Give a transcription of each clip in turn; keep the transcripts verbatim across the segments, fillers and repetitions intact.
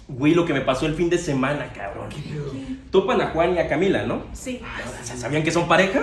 Güey, lo que me pasó el fin de semana, cabrón. ¿Qué pedo? Topan a Juan y a Camila, ¿no? Sí. Ay, o sea, ¿sabían que son pareja?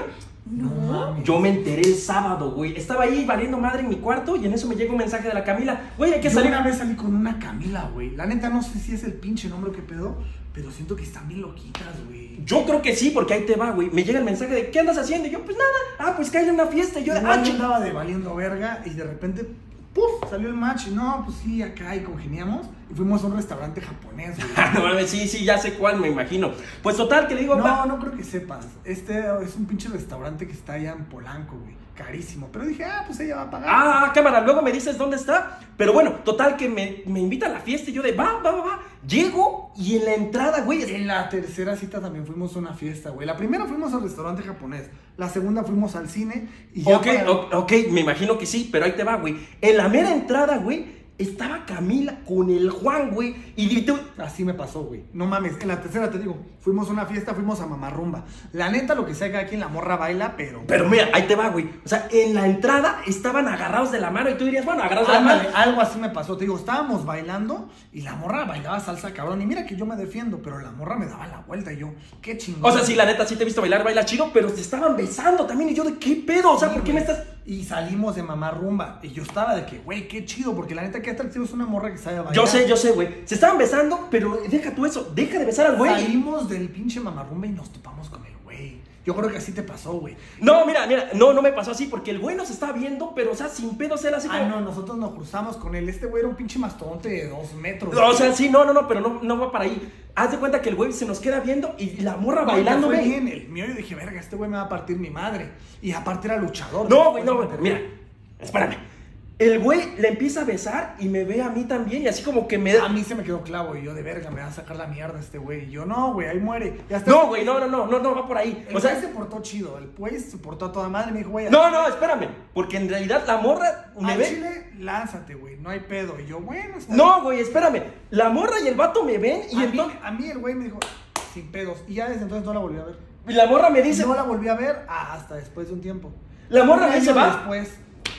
No. Yo me enteré el sábado, güey. Estaba ahí valiendo madre en mi cuarto y en eso me llega un mensaje de la Camila. Güey, hay que Yo salir. una vez salí con una Camila, güey. La neta no sé si es el pinche nombre que pedo, pero siento que están bien loquitas, güey. Yo creo que sí, porque ahí te va, güey. Me llega el mensaje de ¿qué andas haciendo? Y yo, pues nada. Ah, pues que hay una fiesta. Y yo, Igual ah, yo ch- andaba de valiendo verga y de repente, ¡puf! Salió el match. Y no, pues sí, acá y congeniamos. Y fuimos a un restaurante japonés, güey. No mames, sí, sí, ya sé cuál, me imagino. Pues total, que le digo, No, va. no creo que sepas. Este es un pinche restaurante que está allá en Polanco, güey. Carísimo. Pero dije, ah, pues ella va a pagar. Ah, cámara, luego me dices dónde está. Pero bueno, total que me, me invita a la fiesta y yo de va, va, va, va. Llego y en la entrada, güey. En la tercera cita también fuimos a una fiesta, güey. La primera fuimos al restaurante japonés. La segunda fuimos al cine. Y ya Ok, para- o- ok, me imagino que sí, pero ahí te va, güey. En la mera entrada, güey, estaba Camila con el Juan, güey. Y tú. Así me pasó, güey. No mames. En la tercera te digo, fuimos a una fiesta, fuimos a Mamarrumba. La neta, lo que sea que aquí en la morra baila, pero. Pero mira, ahí te va, güey. O sea, en la entrada estaban agarrados de la mano y tú dirías, bueno, agarrados de la Ándale, mano. algo así me pasó. Te digo, estábamos bailando y la morra bailaba salsa cabrón. Y mira que yo me defiendo, pero la morra me daba la vuelta y yo, qué chingón. O sea, sí, la neta, sí te he visto bailar, baila chido, pero se estaban besando también. Y yo, ¿de qué pedo? O sea, Sí, ¿por qué güey. me estás...? Y salimos de Mamarrumba. Y yo estaba de que, güey, qué chido. Porque la neta, qué atractivo es una morra que sabe bailar. Yo sé, yo sé, güey. Se estaban besando, pero deja tú eso. Deja de besar al güey. Salimos del pinche Mamarrumba y nos topamos con el güey. Yo creo que así te pasó, güey. No, mira, mira, no, no me pasó así, porque el güey nos estaba viendo, pero, o sea, sin pedos él así Ah, como... no, nosotros nos cruzamos con él. Este güey era un pinche mastodonte de dos metros. O sea, sí, no, no, no, pero no, no va para ahí. Haz de cuenta que el güey se nos queda viendo y la morra bailando, Fue güey. bien, el mío yo dije, verga, este güey me va a partir mi madre. Y aparte era luchador. No, güey, no, Después güey. me Mira, enteré. espérame. El güey le empieza a besar y me ve a mí también y así como que me da... A mí se me quedó clavo y yo de verga, me va a sacar la mierda este güey. Y yo, no, güey, ahí muere. Y hasta No, güey, no, no, no, no, no va por ahí. El O sea, güey se portó chido, el güey se portó a toda madre. Me dijo, güey, no, no, espérame. Porque en realidad la morra me al ve... chile, lánzate, güey, no hay pedo. Y yo, bueno, está No, güey, espérame. La morra y el vato me ven y bien. a, entonces... mí, a mí el güey me dijo, sin pedos. Y ya desde entonces no la volví a ver. Y la morra me dice... No la volví a ver hasta después de un tiempo. La morra Un me dice, año va. después.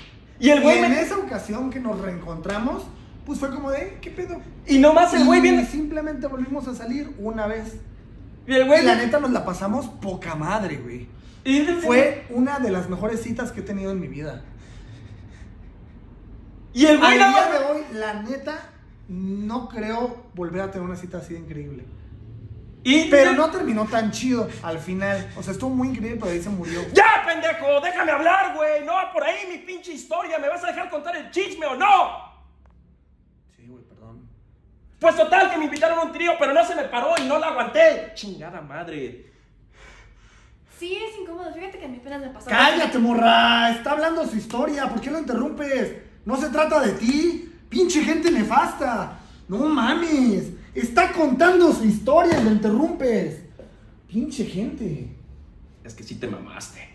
Y el Y güey en me... esa ocasión que nos reencontramos, pues fue como de, ¿qué pedo? Y nomás el güey Y viene... simplemente volvimos a salir una vez. Y el güey... Y la me- neta nos la pasamos poca madre, güey. Y Fue una de las mejores citas que he tenido en mi vida. Y el güey Al nada día más- de hoy, la neta, no creo volver a tener una cita así de increíble. Y... Pero no terminó tan chido al final. O sea, estuvo muy increíble, pero ahí se murió. ¡Ya, pendejo! ¡Déjame hablar, güey! No va por ahí mi pinche historia. ¿Me vas a dejar contar el chisme o no? Sí, güey, perdón. Pues total, que me invitaron a un trío, pero no se me paró y no la aguanté. Chingada madre. Sí, es incómodo. Fíjate que a mí apenas me pasó. ¡Cállate, morra! Está hablando su historia. ¿Por qué lo interrumpes? No se trata de ti. Pinche gente nefasta. No mames. Está contando su historia y lo interrumpes. Pinche gente. Es que sí te mamaste.